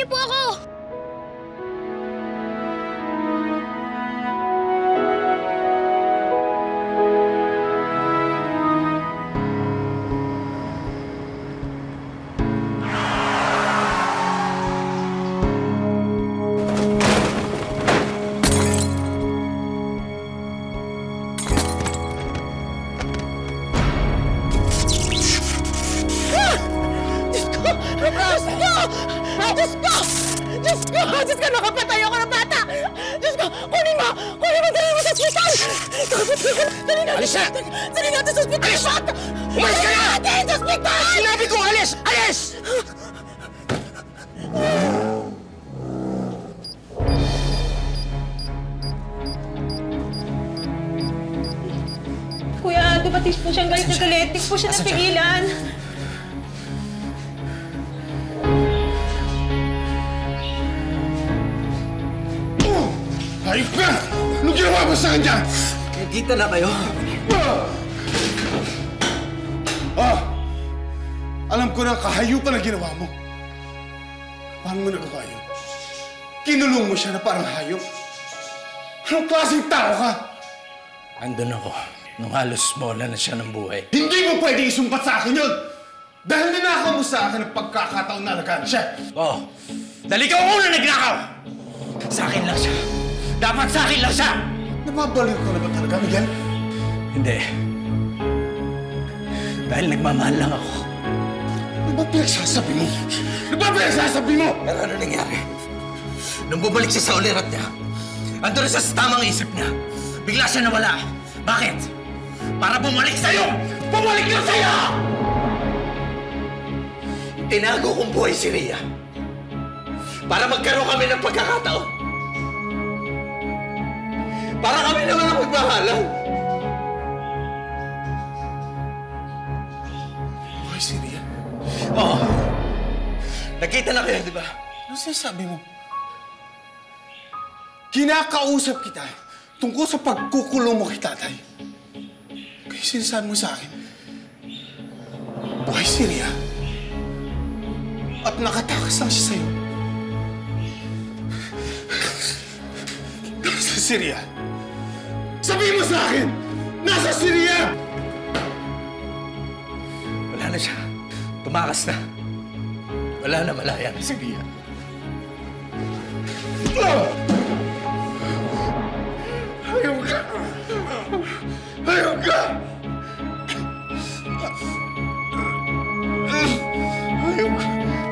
niyo po ako! Diyos ko, nakapatay ako ng bata! Diyos ko, kunin mo! Kunin mo, dali mo sa ospital! Dali natin! Alis na! Dali natin sa ospital! Alis! Umalis ka na! Dali natin sa ospital! Sinabi ko, alis! Alis! Kuya, dumating po siyang galit na galit. Hindi po siya napigilan. Ayos na! Anong ginawa mo sa kanya? Nagkita na kayo. Alam ko na kahayupan ang ginawa mo. Paano mo nagawa yun? Kinulong mo siya na parang hayop. Anong klaseng tao ka? Andun ako nung halos mawala na siya ng buhay. Hindi mo pwede isumpat sa akin yun! Dahil ninakaw mo sa akin ang pagkakataon na alagaan siya. Oo. Dahil ikaw ang una nagnakaw! Sa akin lang siya. Dapat sa akin lang siya! Nababaliw ko na ba talaga, Miguel? Hindi. Dahil nagmamahal lang ako. Ano ba pinagsasabi mo? Ano ba pinagsasabi mo? Pero ano nangyari? Nung bumalik siya sa ulirat niya, andun siya sa tamang isip niya. Bigla siya nawala. Bakit? Para bumalik sa'yo! Bumalik lang sa'yo! Tinago kong buhay si Rhea. Para magkaroon kami ng pagkakataon. Para kami naman ang magmahalan. Buhay si Rhea? Oo. Nakita na kayo, di ba? Ano sinasabi mo? Kinakausap kita tungkol sa pagkukulong mo kay tatay. Kaya sinasabi mo sa akin, buhay si Rhea. At nakatakas lang siya sa'yo. Nasa si Rhea? Sabihin mo sa akin! Nasa si Rhea! Wala na siya. Tumakas na. Wala na, malaya na si Rhea. Ayaw ka! Ayaw ka! Ayaw ka!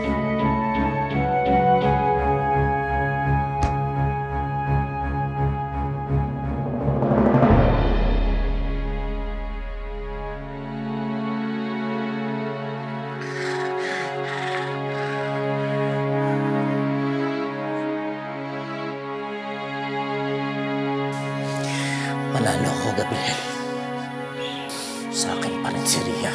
Manalo ako, Gabriel. Sa akin pa rin si Rhea.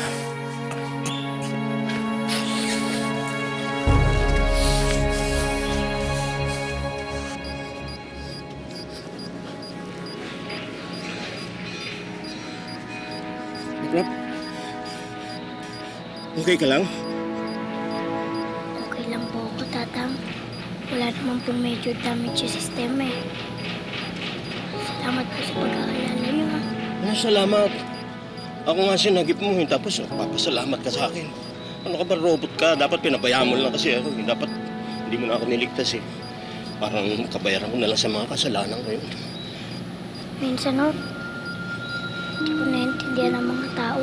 Rob? Okay ka lang? Okay lang po ako, Tatang. Wala naman pong medyo damage sa sistema eh. Salamat po sa pag-aalala niyo, ha? Salamat. Ako nga sinagip mo, tapos papasalamat ka sa akin. Ano ka ba, robot ka? Dapat pinabayaan mo lang kasi ako. Dapat hindi mo na ako niligtas eh. Parang kabayaran ko na lang sa mga kasalanan ko yun. Minsan, ho, hindi ko naintindihan ang mga tao.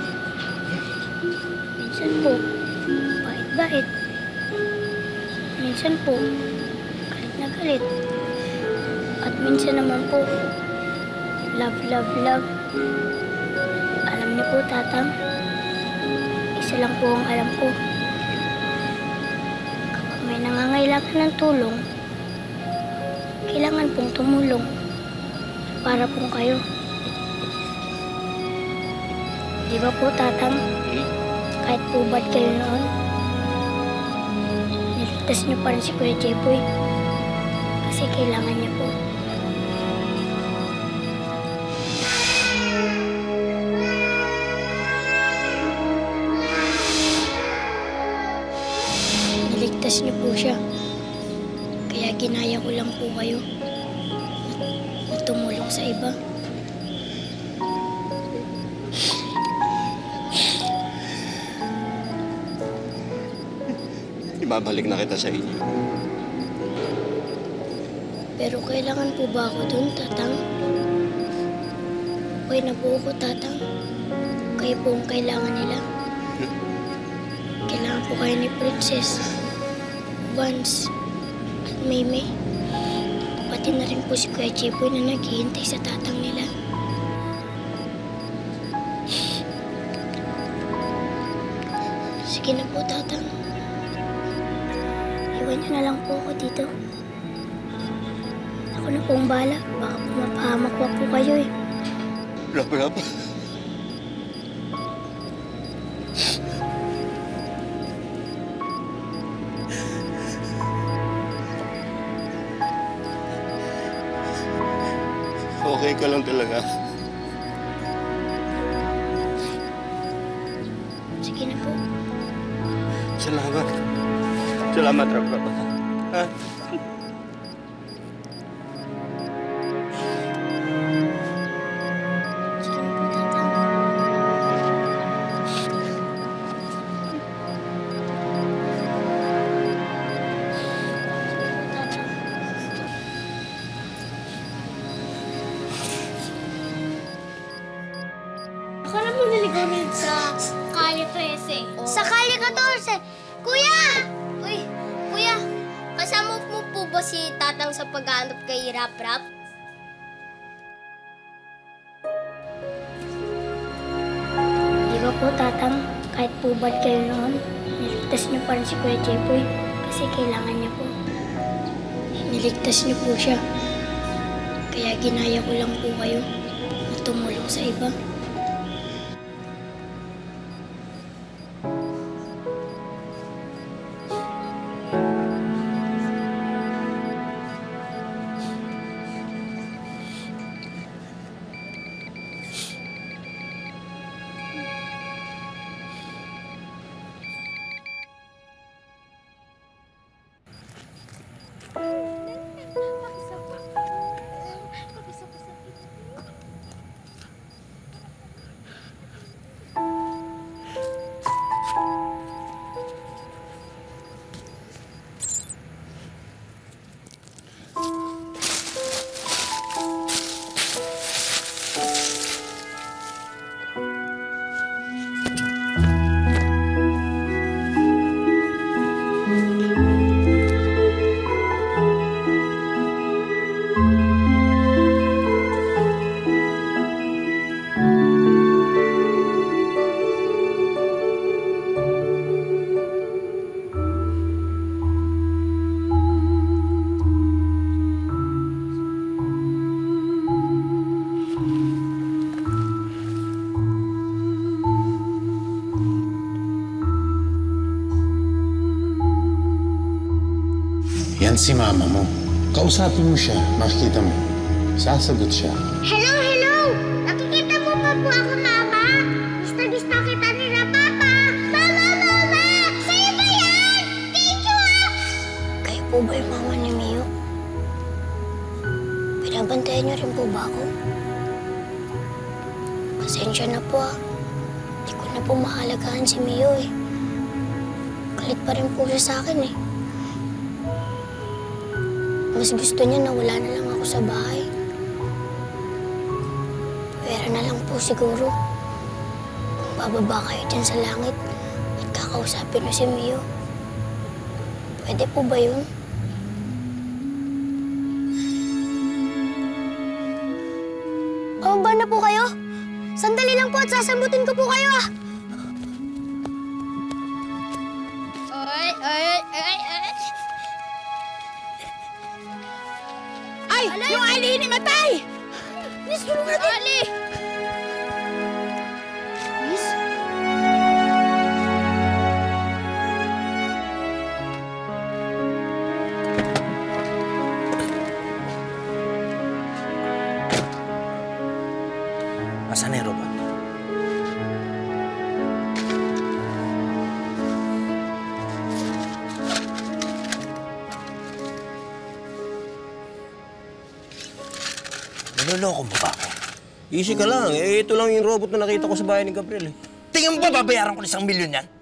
Minsan po, bait-bait. Minsan po, galit na galit. At minsan naman po, love, love, love. Alam niyo po, Tatang, isa lang po ang alam ko. Kapag may nangangailangan ng tulong, kailangan pong tumulong para pong kayo. Di ba po, Tatang? Kahit po bad kayo noon, niligtas niyo pa rin si Kuya Jepoy. Kasi kailangan niya po. Niligtas niyo po siya. Kaya ginaya ko lang po kayo na tumulong sa iba. Ibabalik na kita sa inyo. Pero kailangan po ba ako dun, Tatang? Okay na po ako, Tatang. Kayo po ang kailangan nila. Kailangan po kayo ni Princess, Vance, at Maymay. Pati na rin po si Kuya Chipoy na naghihintay sa tatang nila. Sige na po, Tatang. Iwan niyo na lang po ako dito. Ako na po ang bahala. Baka po mapahamak pa po kayo eh. Rap. Okay ka lang talaga. Sige na po. Salamat. Salamat, Rap. Ha? Sige na po, Tatang. Akala mo naligaw na yun sa Kali 13. Sa Kali 14. Kuya! Uy, kuya, kasama mo po ba si Tatang sa paghanap kay Rap-Rap? Di ba po, Tatang? Kahit po bad kayo noon, niligtas niyo pa rin si Kuya Jepoy kasi kailangan niya po. Niligtas niyo po siya. Kaya ginaya ko lang po kayo na tumulong sa iba. Yan si mama mo. Kausapin mo siya, makikita mo. Sasagot siya. Hello, hello! Nakikita mo pa po ako, Mama? Gusto kita nila, Papa! Mama! Sa'yo ba yan? Thank you, ah! Kayo po ba yung mama ni Mio? Binabantayan niyo rin po ba ako? Pasensya na po ah. Hindi ko na po mahalagaan si Mio eh. Galit pa rin po siya sa akin eh. Mas gusto niya na wala na lang ako sa bahay. Pwera na lang po siguro. Kung bababa kayo dyan sa langit at kakausapin mo si Mio. Pwede po ba yun? Pababa na po kayo? Sandali lang po at sasambutin ko po kayo ah! Ay! Yung Ali matay! Miss, tulungan natin! Ali! Miss? Asan na yung robot? Niloloko mo ba ako? Easy ka lang. Eh, ito lang yung robot na nakita ko sa bahay ni Gabriel eh. Tingin mo ba babayaran ko ng 1 milyon yan?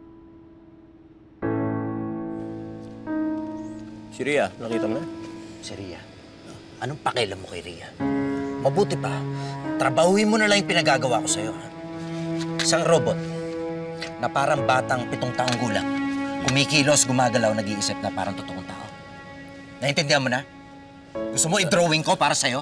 Si Ria, nakita mo na? Si Ria, anong pakialam mo kay Ria? Mabuti pa, trabahuin mo na lang yung pinagagawa ko sa'yo. Ha? Isang robot na parang batang 7 taong gulang. Kumikilos, gumagalaw, nag-iisip na parang totoong tao. Naintindihan mo na? Gusto mo i-drawing ko para sa'yo?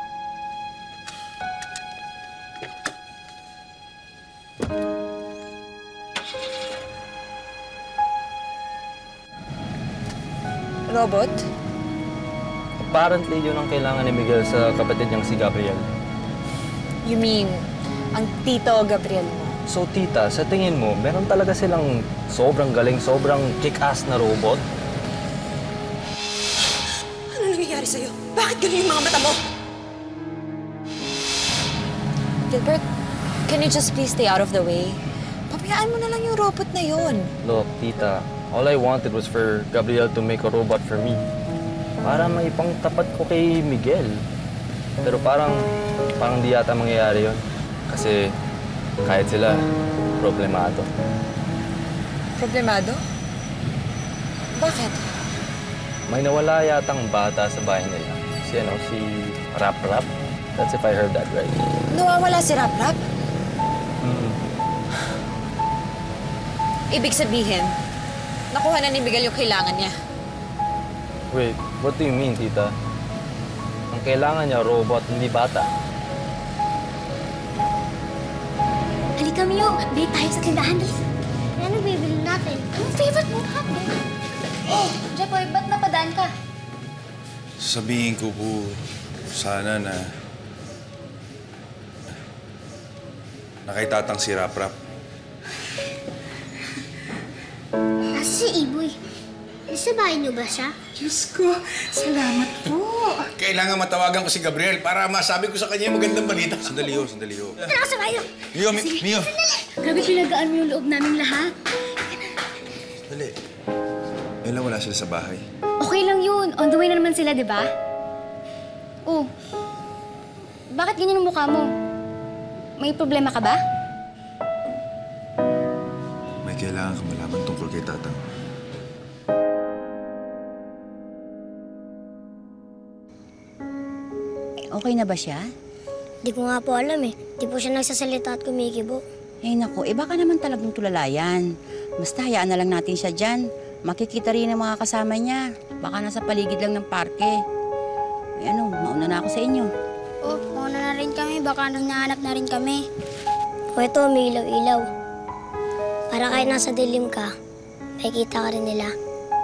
Robot? Apparently, yun ang kailangan ni Miguel sa kapatid niyang si Gabriel. You mean, ang tito Gabriel mo? So, tita, sa tingin mo, meron talaga silang sobrang galing, sobrang kick-ass na robot? Ano nangyayari sa'yo? Bakit ganun yung mga mata mo? Gilbert, can you just please stay out of the way? Pabayaan mo na lang yung robot na yun. Look, tita, all I wanted was for Gabriel to make a robot for me. Para maipangtapat ko kay Miguel. Pero parang di yata mangyayari yun. Kasi kahit sila, problemado. Problemado? Bakit? May nawala yatang bata sa bahay nila. Si Rap Rap. That's if I heard that right. Nawawala si Rap Rap? Ibig sabihin, nakuha na ni Miguel yung kailangan niya. Wait, what do you mean, tita? Ang kailangan niya, robot, hindi bata. Halika, Mio. Bili tayo sa tindahan. Ano bibili natin? Anong favorite mo natin? Oh, Jepoy, ba't napadaan ka? Sabihin ko po, sana na kay Tatang si Rap Rap. Nasa si Iboy. Nasa bahay niyo ba siya? Diyos ko, salamat po. Kailangan matawagan ko si Gabriel para masabi ko sa kanya yung magandang balita. Sandali ho. Tara, sabay niyo. Mio! Grabe, pinagaan mo yung loob namin lahat. Dali. Ella, wala sila sa bahay. Okay lang yun. On the way na naman sila, di ba? Oh, bakit ganyan ang mukha mo? May problema ka ba? May kailangan kang malaman tungkol kay Tatang. Okay na ba siya? Di ko nga po alam eh. Di po siya nagsasalita at kumikibo. Eh naku, baka naman talagang tulalayan. Basta hayaan na lang natin siya dyan. Makikita rin ang mga kasama niya. Baka nasa paligid lang ng parke. Ay mauna na ako sa inyo. Oh, mauna na rin kami. Baka nahanap na rin kami. O ito, may ilaw-ilaw. Para kahit nasa dilim ka, makikita ka rin nila.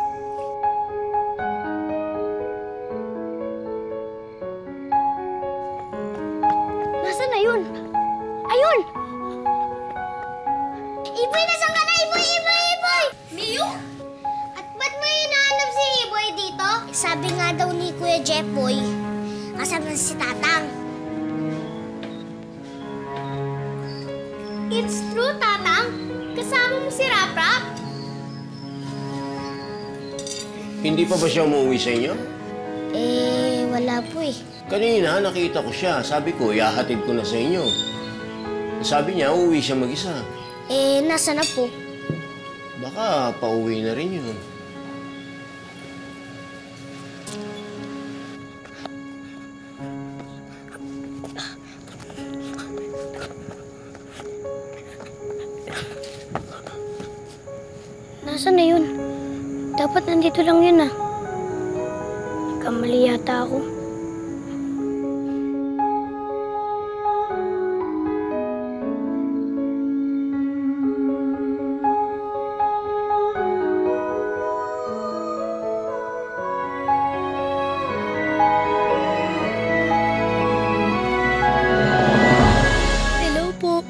Nasaan na yun? Ayun! Iboy, nasaan ka na? Iboy! Miyo? At ba't mo hinahanap si Iboy dito? Sabi nga daw ni Kuya Jepoy, kasama si Tatang. It's true, Tatang. Kasama mo si Rap Rap. Hindi pa ba siya umuwi sa inyo? Wala po eh. Kanina, nakita ko siya. Sabi ko, ihahatid ko na sa inyo. Sabi niya, uuwi siya mag-isa. Nasa na po? Baka pauwi na rin yun. Nasaan na yun? Dapat nandito lang yun ah. Kamali yata ako. Hello po.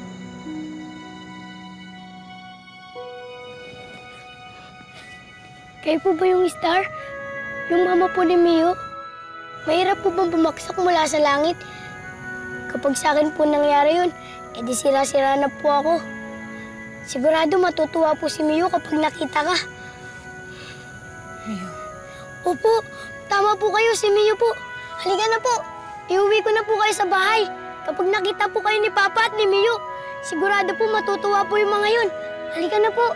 Kayo po ba yung star? Yung mama po ni Mio? Mahirap po bang bumaksak mula sa langit? Kapag sa akin po nangyari yun, edi sira-sira na po ako. Sigurado matutuwa po si Mio kapag nakita ka. Mio? Opo, tama po kayo, si Mio po. Halika na po. Iuwi ko na po kayo sa bahay. Kapag nakita po kayo ni Papa at ni Mio, sigurado po matutuwa po yung mga yun. Halika na po.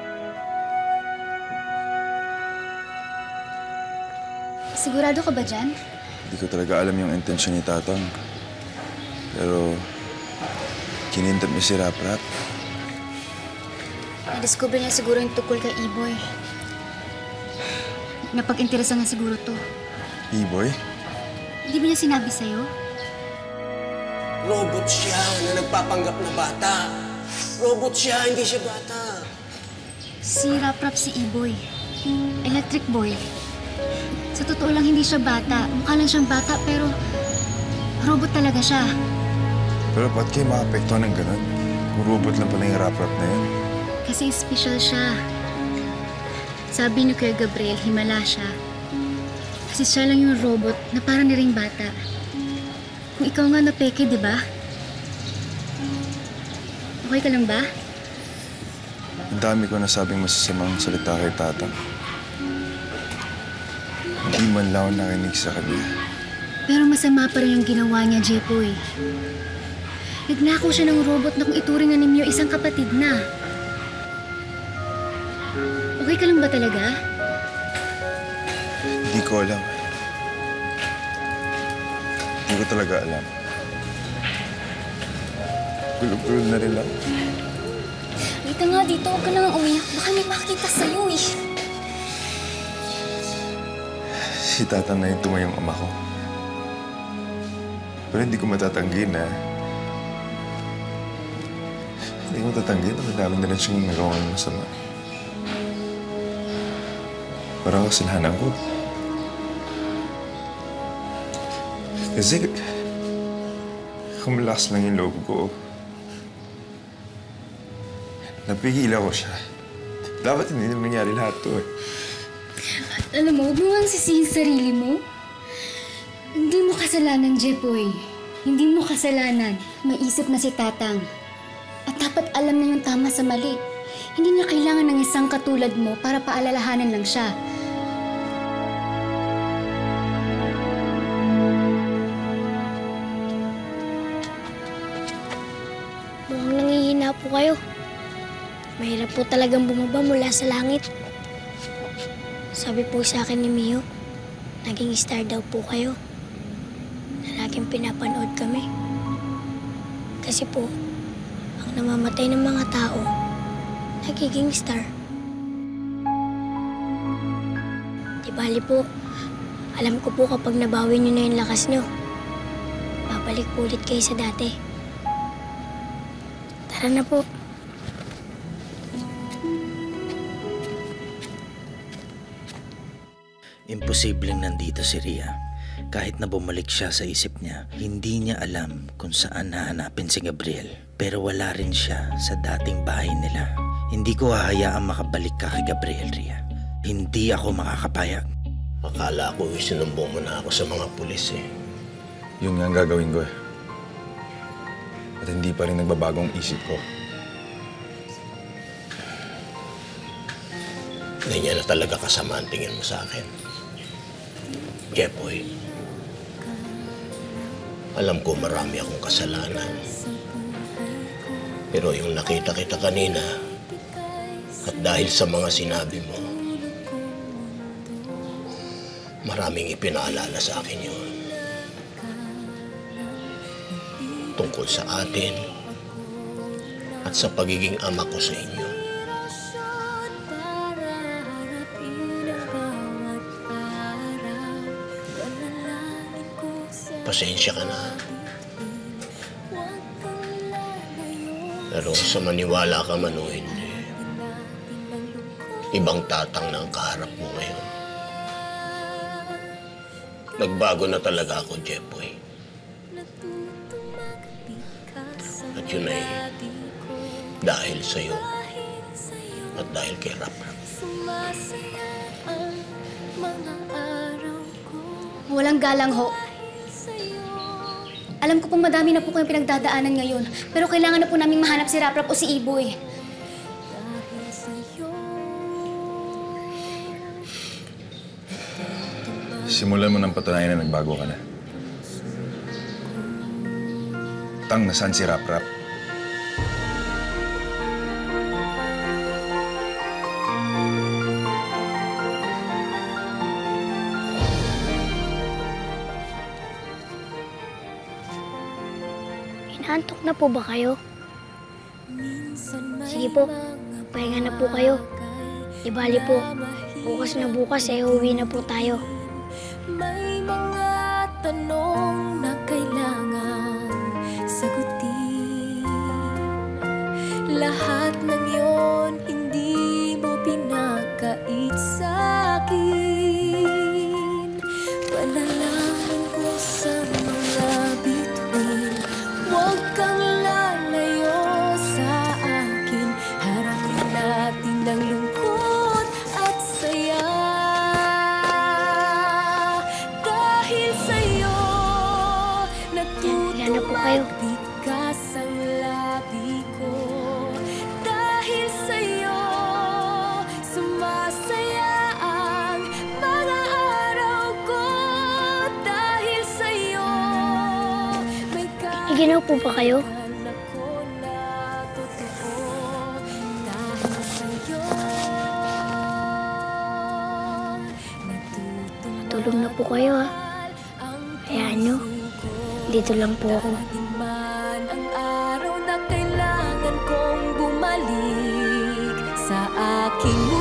Sigurado ka ba dyan? Hindi ko talaga alam yung intensyon ni Tatang. Pero kinintap niya si Rap-Rap. Na-discover niya siguro yung tukol kay E-Boy. Napag-interesan nga siguro to. E-Boy? Hindi ba niya sinabi sa'yo? Robot siya na nagpapanggap na bata. Robot siya, hindi siya bata. Si Rap-Rap si E-Boy. Electric Boy. Sa totoo lang, hindi siya bata. Mukha lang siyang bata, pero robot talaga siya. Pero ba't kayo maapekto ng ganun? Kung robot lang pala yung Rap-Rap na yun. Kasi special siya. Sabi ni Kuya Gabriel, himala siya. Kasi siya lang yung robot na parang na ring bata. Kung ikaw nga napeke, di ba? Okay ka lang ba? Ang dami ko nasabing masasamang salita kay Tatang. Hindi man lang ako nakinig sa kanya. Pero masama pa rin yung ginawa niya, Jepoy. Nagnakaw siya ng robot na kung ituring na ninyo isang kapatid na. Okay ka lang ba talaga? Hindi ko alam. Hindi ko talaga alam. Gulog-gulog na rin lang. Wait nga dito, huwag ka nang umiyak. Baka may makita sa'yo eh. Si Tatang na yung tumayong ama ko. Pero hindi ko matatanggi na... Hindi ko matatanggi na madami na rin siyang nagawang masama. Parang kasalanan ko. Kasi... Kumalakas lang yung loob ko. Napihila ko siya. Dapat hindi naman nangyari lahat to eh. Alam mo, huwag mo nga sisihin sarili mo. Hindi mo kasalanan, Jepoy. Hindi mo kasalanan. May isip na si Tatang. At dapat alam na yung tama sa mali. Hindi niya kailangan ng isang katulad mo para paalalahanan lang siya. Mukhang nangihina po kayo. Mahirap po talagang bumaba mula sa langit. Sabi po sa akin ni Mio, naging star daw po kayo. Na laging pinapanood kami. Kasi po, ang namamatay ng mga tao, nagiging star. Di bali po, alam ko po kapag nabawi niyo na yung lakas niyo, babalik po ulit kayo sa dati. Tara na po. Imposibleng nandito si Rhea. Kahit na bumalik siya sa isip niya, hindi niya alam kung saan hahanapin si Gabriel. Pero wala rin siya sa dating bahay nila. Hindi ko hahayaang makabalik ka kay Gabriel, Rhea. Hindi ako makakapayag. Akala ko isinumbong mo na ako sa mga pulis eh. Yun nga ang gagawin ko eh. At hindi pa rin nagbabagong isip ko. Ganyan na talaga kasama ang tingin mo sa akin. Jepoy, alam ko marami akong kasalanan. Pero yung nakita kita kanina, at dahil sa mga sinabi mo, maraming ipinaalala sa akin yun. Tungkol sa atin at sa pagiging ama ko sa inyo. Pasensya ka na. Pero sa maniwala ka man o hindi, ibang Tatang na ang kaharap mo ngayon. Nagbago na talaga ako, Jepoy. At yun ay dahil sa'yo at dahil kay Rap-Rap. Walang galang ho. Alam ko pong madami na po kayong pinagdadaanan ngayon, pero kailangan na po naming mahanap si Rap-Rap o si E-Boy. Simulan mo ng patunayan na nagbago ka na. Tang, nasaan si Rap-Rap? Inaantok na po ba kayo? Sige po, pahinga na po kayo. Di bali po, bukas na bukas uwi na po tayo. May mga tanong na kailangang sagutin. Lahat ng yon hindi mo pinakait sa akin. Panalangin ko sa mga bituin, huwag kang lalayo sa akin. Harapin natin ang lungkot at saya. Dahil sa'yo, natutumagbigkas ang labi ko. Dahil sa'yo, sumasaya ang mga araw ko. Dahil sa'yo, may Iginaw po ba kayo? Matulog na po kayo ha. Hayaan nyo, dito lang po ako. man ang araw na kailangan kong bumalik sa aking